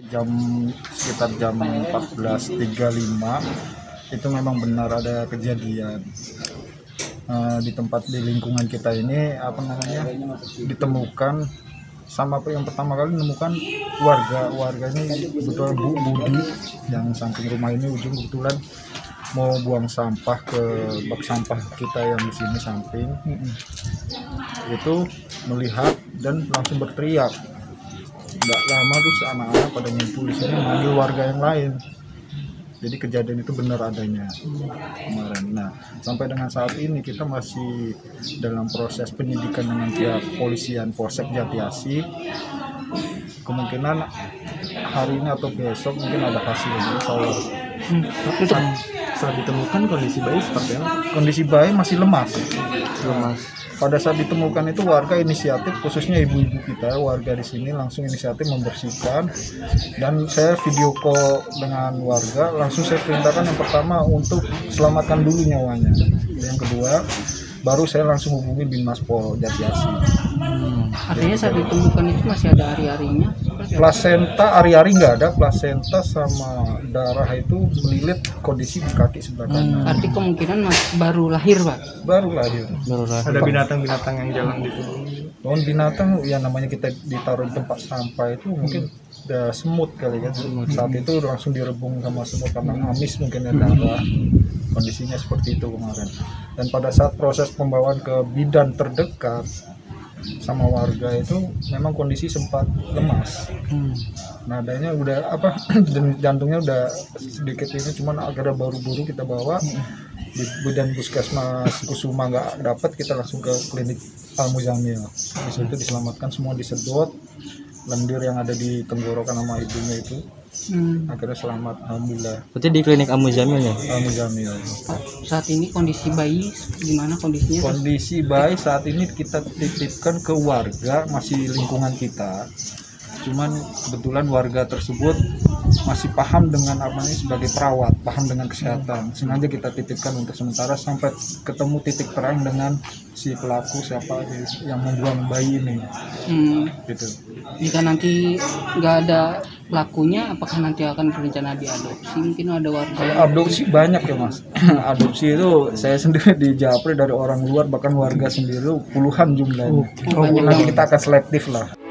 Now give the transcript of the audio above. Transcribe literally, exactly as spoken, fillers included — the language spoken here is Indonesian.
jam sekitar jam empat belas tiga puluh lima itu memang benar ada kejadian uh, di tempat di lingkungan kita ini apa namanya ditemukan sama apa yang pertama kali menemukan warga warga ini kebetulan Bu Budi yang samping rumah ini ujung kebetulan mau buang sampah ke bak sampah kita yang di sini samping itu melihat dan langsung berteriak. Nggak lama terus anak-anak pada ngumpul di sini manggil warga yang lain. Jadi kejadian itu benar adanya kemarin. Nah, sampai dengan saat ini kita masih dalam proses penyidikan dengan pihak polisian Polsek Jatiasi. Kemungkinan hari ini atau besok mungkin ada hasilnya. Soal Hmm. Saat, saat ditemukan kondisi bayi seperti apa? Kondisi bayi masih lemas. Lemas. Pada saat ditemukan itu warga inisiatif, khususnya ibu-ibu kita, warga di sini langsung inisiatif membersihkan, dan saya video call dengan warga, langsung saya perintahkan yang pertama untuk selamatkan dulu nyawanya. Yang kedua, baru saya langsung hubungi Binmas Pol Jatiasi. Hmm. Artinya saat ditemukan itu masih ada ari-arinya? Plasenta ari-ari nggak ada, plasenta sama darah itu melilit kondisi di kaki sebelah kanan. Hmm. Arti kemungkinan masih baru lahir, Pak? Baru lahir. Baru lahir. Ada binatang-binatang yang jalan di sini. Pohon binatang yang namanya kita ditaruh di tempat sampah itu mungkin udah semut kali kan. Saat itu langsung direbung sama semut karena amis mungkin ada darah. Kondisinya seperti itu kemarin. Dan pada saat proses pembawaan ke bidan terdekat sama warga itu memang kondisi sempat lemas. Hmm. Nadanya udah apa jantungnya udah sedikit ini, cuman akhirnya baru-baru kita bawa di bidan puskesmas Kusuma nggak dapat, kita langsung ke klinik Al Muzamil. Di situ diselamatkan semua, disedot lendir yang ada di tenggorokan sama ibunya itu. Hmm. Akhirnya selamat, alhamdulillah. Berarti di klinik Al Muzamil ya? Al Muzamil. Saat ini kondisi bayi gimana kondisinya? Kondisi bayi saat ini kita titipkan ke warga, masih lingkungan kita. Cuman kebetulan warga tersebut masih paham dengan apa ini sebagai perawat, paham dengan kesehatan. Sengaja kita titipkan untuk sementara sampai ketemu titik terang dengan si pelaku siapa yang membuang bayi ini. Hmm. Gitu. Jika nanti nggak ada pelakunya, apakah nanti akan berencana diadopsi? Mungkin ada warga. Kalau adopsi banyak ya mas. Adopsi itu saya sendiri dijapri dari orang luar, bahkan warga sendiri puluhan jumlahnya. Oh, nanti kita akan selektif lah.